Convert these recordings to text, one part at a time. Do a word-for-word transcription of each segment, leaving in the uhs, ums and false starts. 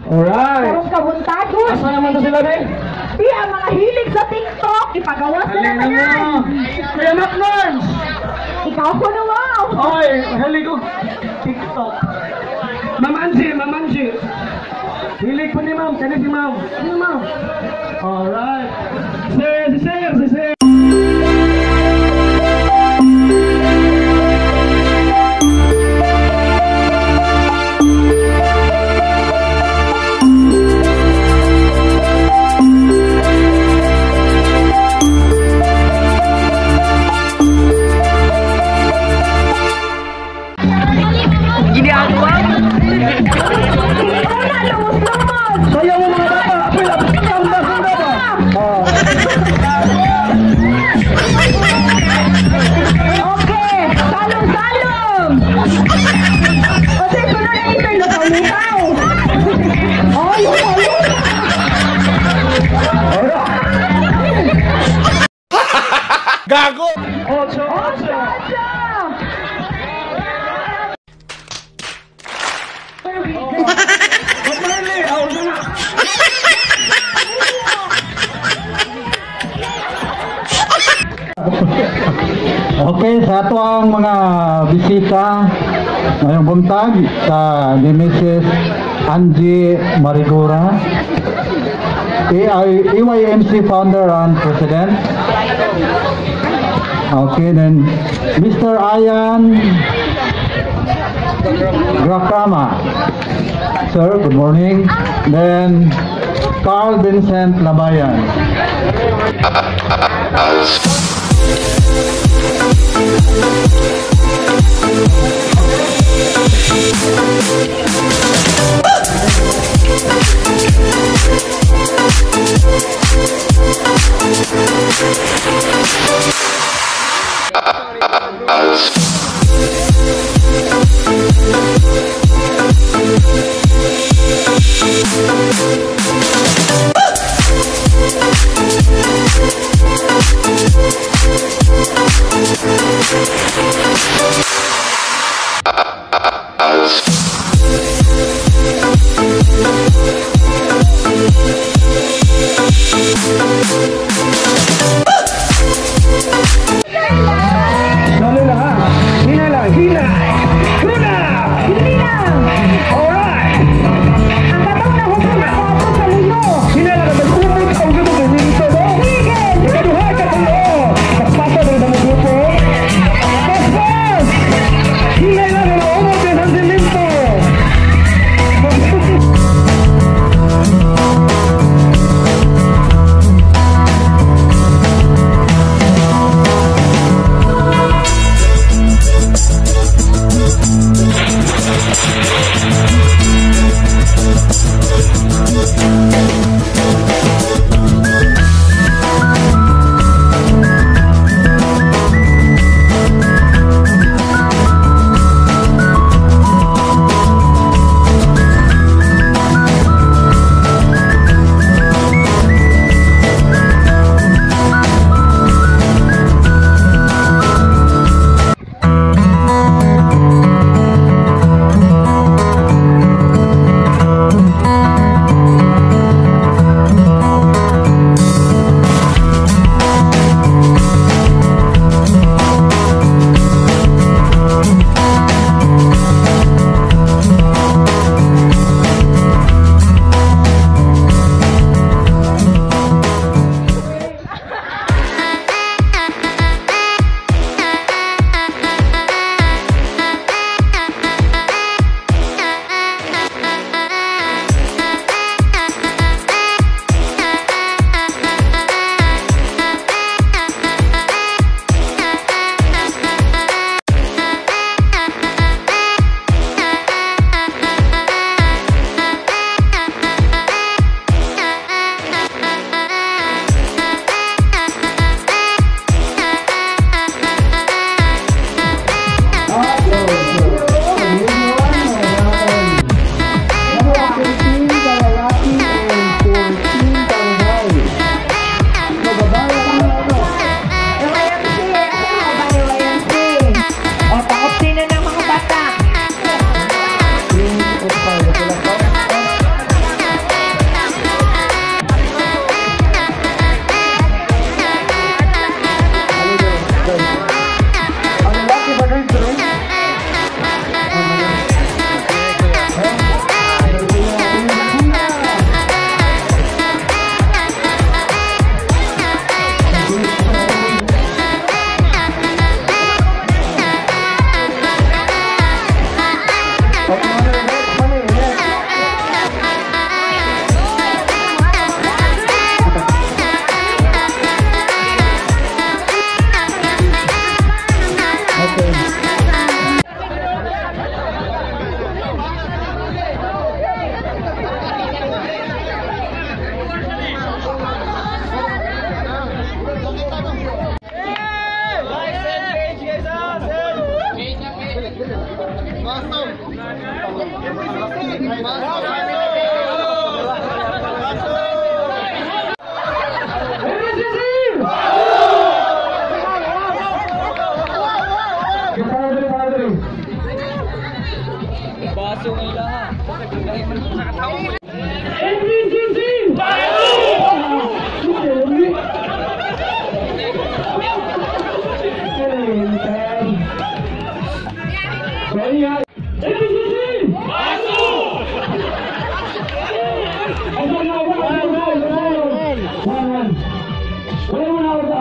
Alright. Karong kabuntagon. Asa naman to sila rin? Di ang mga hilig sa TikTok. Ipagawas na Halina naman yan. mo. Kuya Macnons. Ikaw ko na wow. Oy, hilig ko TikTok. Ma'am Angie, Ma'am Angie. Hilig po ni ma'am. Kani si ma'am. Ano ma'am? Alright. Sir, si Sir, si Sir. Sayaw mo mga bata! Apoy, apoy, sanda, sanda ba? Oh. Okay, salong-salong. Kasi sunod na ito yung lupaw-lupaw. Oh, yung salong. Gago! Ocho, Oh, ocho. Chacha. Magmali, ako na. Okay, sa ato ang mga bisita ngayong buntag sa ni Missus Angie Marigora, A Y M C founder and president. Okay, then Mister Ayan Gracrama. Sir, good morning. Then Carl Vincent Labayan.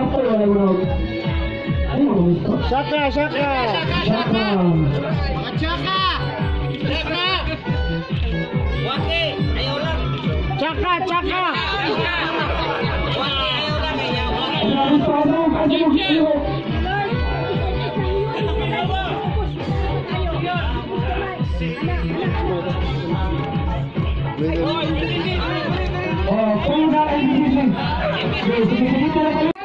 Apple wala mo na. Ay, mga gusto. Saka, saka. Saka. Mga tsaka! Tsaka! Waki! Ayaw lang! Saka, saka. Waki! Ayaw lang! Ayaw! Ano, gusto, ano, ano, ano. Oh, kung na N V C C. Sige, sige, sige, sige,